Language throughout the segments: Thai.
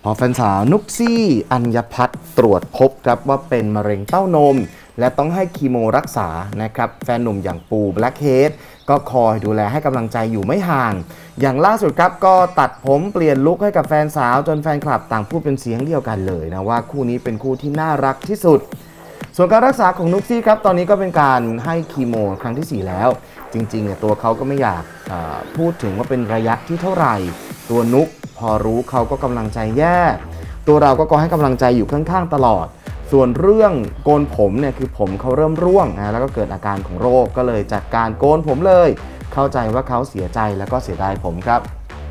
พอแฟนสาวนุกซี่อัญพัฒน์ตรวจพบครับว่าเป็นมะเร็งเต้านมและต้องให้คีโมรักษานะครับแฟนหนุ่มอย่างปูแบล็คเฮดก็คอยดูแลให้กำลังใจอยู่ไม่ห่างอย่างล่าสุดครับก็ตัดผมเปลี่ยนลุคให้กับแฟนสาวจนแฟนคลับต่างพูดเป็นเสียงเดียวกันเลยนะว่าคู่นี้เป็นคู่ที่น่ารักที่สุดส่วนการรักษาของนุกซี่ครับตอนนี้ก็เป็นการให้คีโมครั้งที่4แล้วจริงๆเนี่ยตัวเขาก็ไม่อยากพูดถึงว่าเป็นระยะที่เท่าไหร่ตัวนุกพอรู้เขาก็กำลังใจแย่ตัวเราก็ให้กำลังใจอยู่ข้างๆตลอดส่วนเรื่องโกนผมเนี่ยคือผมเขาเริ่มร่วงนะแล้วก็เกิดอาการของโรคก็เลยจัดการโกนผมเลยเข้าใจว่าเขาเสียใจแล้วก็เสียดายผมครับ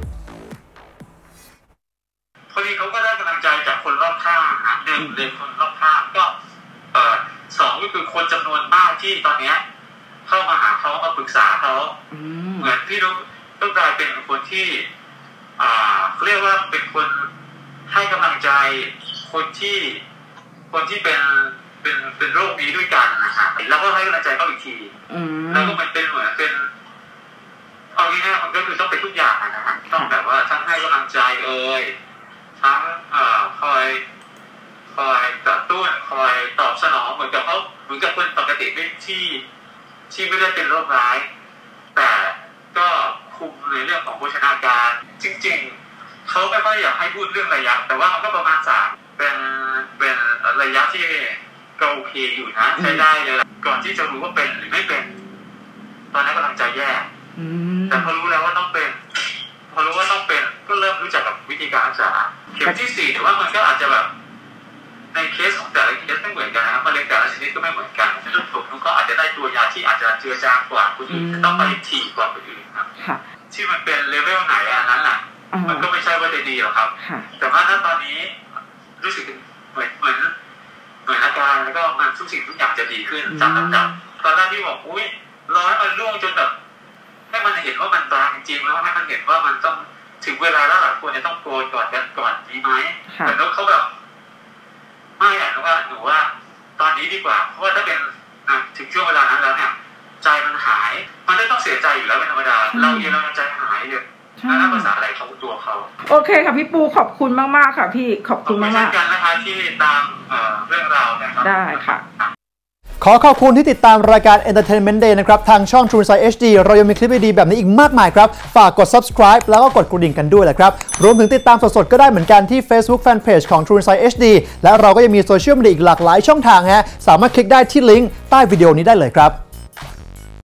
พอดีเขาก็ได้กำลังใจจากคนรอบข้างนะเดินคนรอบข้างก็สองก็คือคนจำนวนมากที่ตอนนี้เข้ามาหาเขามาปรึกษาเขาเหมือนพี่นุ๊กต้องกลายเป็นคนที่เขาเรียกว่าเป็นคนให้กำลังใจคนที่เป็นโรคนี้ด้วยกันนะฮะแล้วก็ให้กำลังใจเขาอีกทีแล้วก็มันเป็นเหมือนเป็นเอาง่ายๆมันก็คือต้องเป็นทุกอย่างนะฮะต้องแบบว่าทั้งให้กำลังใจทั้งคอยกระตุ้นคอยตอบสนองเหมือนกับคนปกติที่ไม่ได้เป็นโรคร้ายแต่ก็คุมในเรื่องของโภชนาการจริงๆเขาไม่ค่อยอยากให้พูดเรื่องระยะแต่ว่ามันก็ประมาณ3เป็นระยะที่ก็โอเคอยู่นะใช้ได้เลยก่อนที่จะรู้ว่าเป็นหรือไม่เป็นตอนนั้นกำลังใจแย่แต่พอรู้แล้วว่าต้องเป็นก็เริ่มรู้จักกับวิธีการรักษาเข็มที่4แต่ว่ามันก็อาจจะแบบในเคสของแต่ละเคสไม่เหมือนกันนะมะเร็งแต่ละชนิดก็ไม่เหมือนกันถ้าถูกนุ๊กก็อาจจะได้ตัวยาที่อาจจะเจือจางกว่าคนอื่นต้องไปถี่กว่าคนอื่นครับที่มันเป็นเลเวลไหนอันนั้นแหละมันก็ไม่ใช่ว่าจะดีหรอกครับแต่ว่าตอนนี้รู้สึกเหมือนอาการแล้วก็มันทุกสิ่งทุกอย่างจะดีขึ้นจากลำดับตอนแรกที่บอกอุ้ยร้อยมันร่วงจนแบบให้มันเห็นว่ามันบางจริงแล้วให้มันเห็นว่ามันต้องถึงเวลาแล้วหลายคนจะต้องโกนก่อนดีไหมแต่นุ๊กเขาแบบไม่อะหนูว่าตอนนี้ดีกว่าเพราะว่าถ้าเป็นถึงช่วงเวลานั้นแล้วเนี่ยใจมันหายมันก็ต้องเสียใจอยู่แล้วเป็นธรรมดาเราเองเราใจหายเลยแล้วภาษาอะไรเขาตัวเขาโอเคค่ะพี่ปูขอบคุณมากๆค่ะพี่ขอบคุณมากๆเช่นกันนะคะที่ตามเรื่องราวนะครับได้ค่ะขอขอบคุณที่ติดตามรายการ Entertainment Day นะครับทางช่อง True Insight HD เรายังมีคลิปดีๆแบบนี้อีกมากมายครับฝากกด subscribe แล้วก็กดกระดิ่งกันด้วยแหละครับรวมถึงติดตามสดๆก็ได้เหมือนกันที่ Facebook Fanpage ของ True Insight HD และเราก็ยังมีโซเชียลมีเดียอีกหลากหลายช่องทางฮะสามารถคลิกได้ที่ลิงก์ใต้วิดีโอนี้ได้เลยครับ